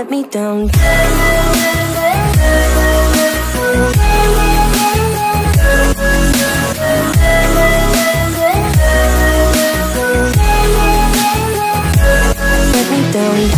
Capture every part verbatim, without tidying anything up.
let me down. Let me down.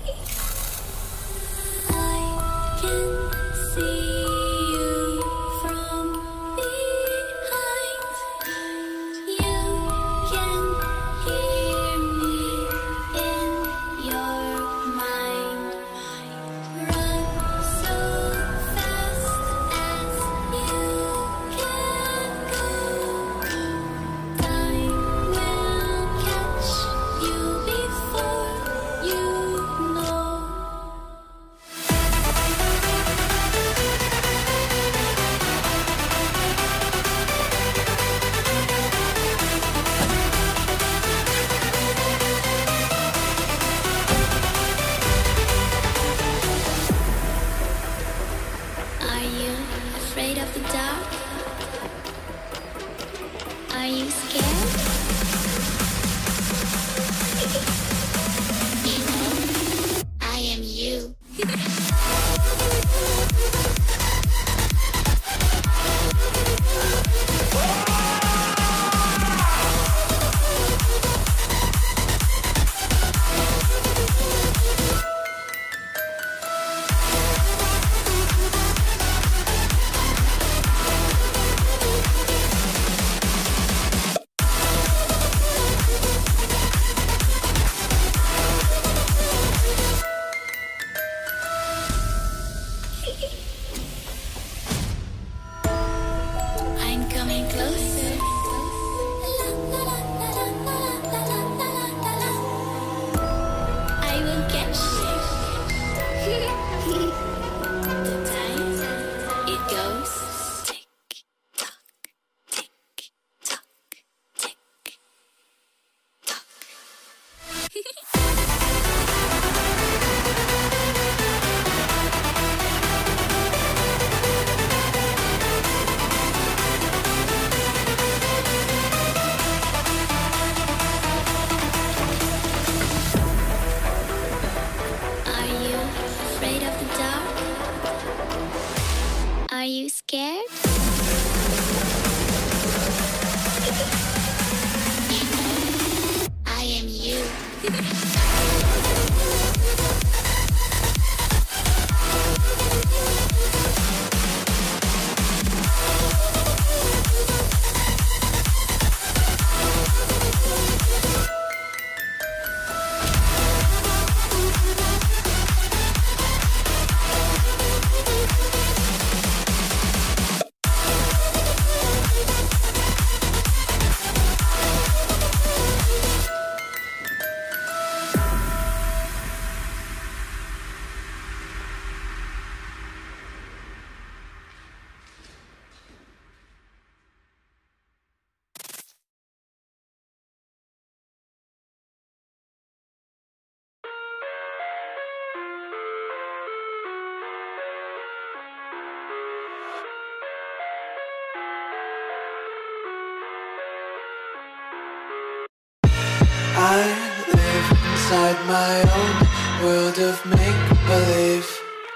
I live inside my own world of make-believe.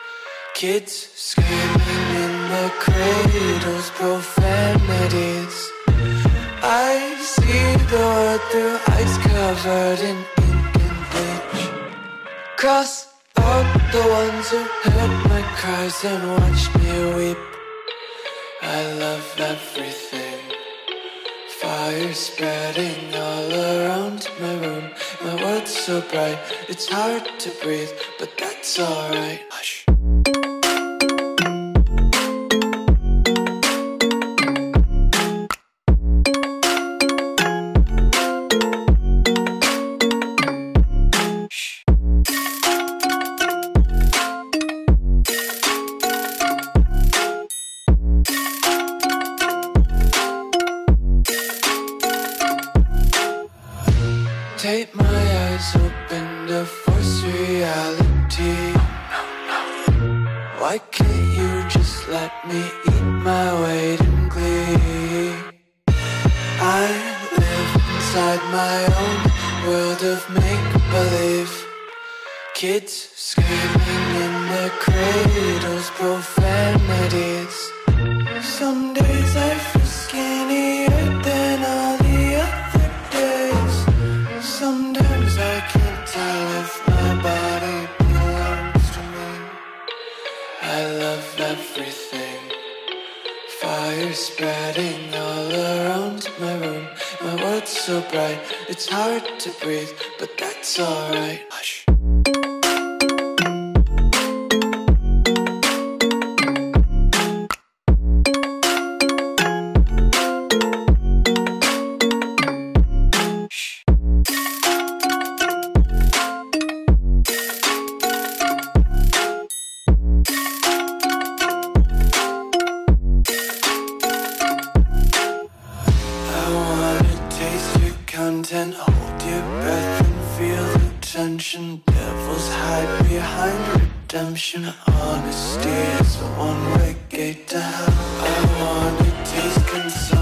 Kids screaming in the cradles, profanities. I see the world through eyes covered in ink and bleach. Cross out the ones who heard my cries and watched me weep. I love everything. Fire spreading all around my room. My world's so bright, it's hard to breathe, but that's alright. Hush. Take my eyes open to force reality. Why can't you just let me eat my weight in glee? I live inside my own world of make-believe. Kids screaming in their cradles, profanities. Some days I feel skinnier than all the other days. Sometimes I can't tell if my body colors spreading all around my room. My world's so bright, it's hard to breathe, but that's alright. Hush. Content, hold your breath and feel the tension. Devils hide behind redemption. Honesty is a one-way gate to hell. I wanna taste consumption.